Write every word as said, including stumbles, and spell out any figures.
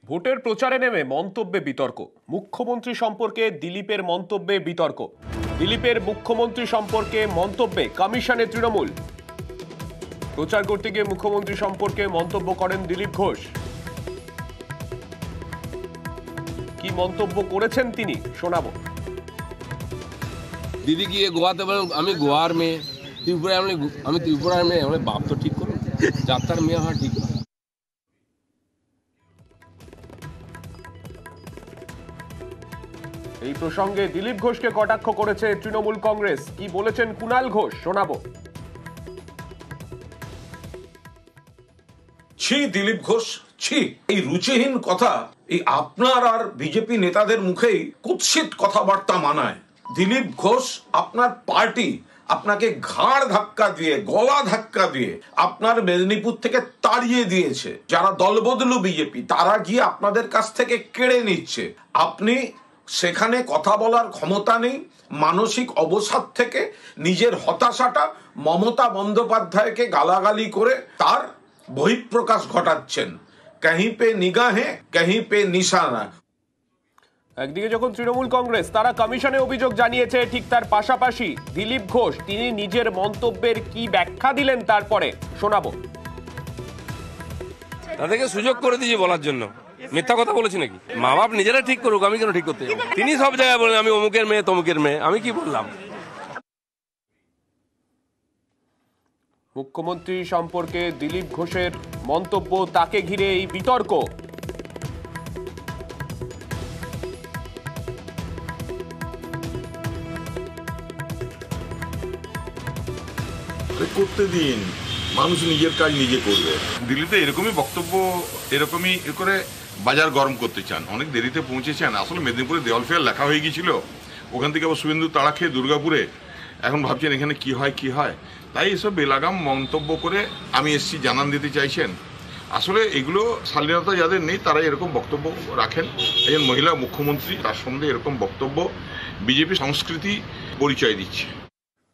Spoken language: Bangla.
ভোটের প্রচারে নেমে মন্তব্যে বিতর্ক। মুখ্যমন্ত্রী সম্পর্কে দিলীপের মন্তব্যে বিতর্ক। দিলীপের মুখ্যমন্ত্রী সম্পর্কে মন্তব্যে কমিশনে তৃণমূল। প্রচার করতে গিয়ে মুখ্যমন্ত্রী সম্পর্কে মন্তব্য করেন দিলীপ ঘোষ। কি মন্তব্য করেছেন তিনি শোনাবো। দিদি গিয়ে গোয়াতে বলেন আমি গোয়ার মেয়ে, ত্রিপুরায় আমি আমি ত্রিপুরার মেয়ে। আমার বাপ তো ঠিক করুন, যাত্রার মেয়ে হওয়া ঠিক না। এই প্রসঙ্গে দিলীপ ঘোষকে কটাক্ষ করেছে তৃণমূল কংগ্রেস। কি বলেছেন কুণাল ঘোষ শোনাবো। ছি দিলীপ ঘোষ, ছি। এই রুচিহীন কথা এই আপনার আর বিজেপি নেতাদের মুখেই কুৎসিত কথাবার্তা মানায়। দিলীপ ঘোষ, আপনার পার্টি আপনাকে ঘাড় ধাক্কা দিয়ে, গলা ধাক্কা দিয়ে আপনার মেদিনীপুর থেকে তাড়িয়ে দিয়েছে। যারা দলবদলু বিজেপি তারা গিয়ে আপনাদের কাছ থেকে কেড়ে নিচ্ছে। আপনি সেখানে কথা বলার ক্ষমতা নেই। মানসিক অবসাদ থেকে নিজের হতাশাটা মমতা বন্দ্যোপাধ্যায়কে গালাগালি করে তার বহিঃপ্রকাশ ঘটাচ্ছেন। কहीं पे নিগাহে, कहीं पे নিশানা। একদিকে যখন তৃণমূল কংগ্রেস তারা কমিশনে অভিযোগ জানিয়েছে, ঠিক তার পাশাপাশি দিলীপ ঘোষ তিনি নিজের মন্তব্যের কি ব্যাখ্যা দিলেন তারপরে শোনাবো। তাদেরকে সুযোগ করে দিয়েছি বলার জন্য। মিথ্যা কথা বলেছি নাকি? মা বাপ নিজেরা ঠিক করুক, আমি কেন ঠিক করতে যাবো? তিনি সব জায়গায় বলেন আমি অমুকের মেয়ে তমুকের মেয়ে। আমি কি বললাম? মুখ্যমন্ত্রী সম্পর্কে দিলীপ ঘোষের মন্তব্য, তাকে ঘিরে এই বিতর্ক। করতে দিন, মানুষ নিজের কাজ নিজে করবে। দিল্লি তো এরকমই বক্তব্য, এরকমই করে বাজার গরম করতে চান। অনেক দেরিতে পৌঁছেছেন। আসলে মেদিনীপুরে দেওয়াল ফেয়ার লেখা হয়ে গিয়েছিল, ওখান থেকে আবার শুভেন্দু তাড়া খেয়ে দুর্গাপুরে এখন ভাবছেন এখানে কি হয় কি হয়। তাই এসব বেলাগাম মন্তব্য করে আমি এসছি জানান দিতে চাইছেন। আসলে এগুলো শালীনতা যাদের নেই তারা এরকম বক্তব্য রাখেন। একজন মহিলা মুখ্যমন্ত্রী, তার সম্বন্ধে এরকম বক্তব্য বিজেপি সংস্কৃতি পরিচয় দিচ্ছে।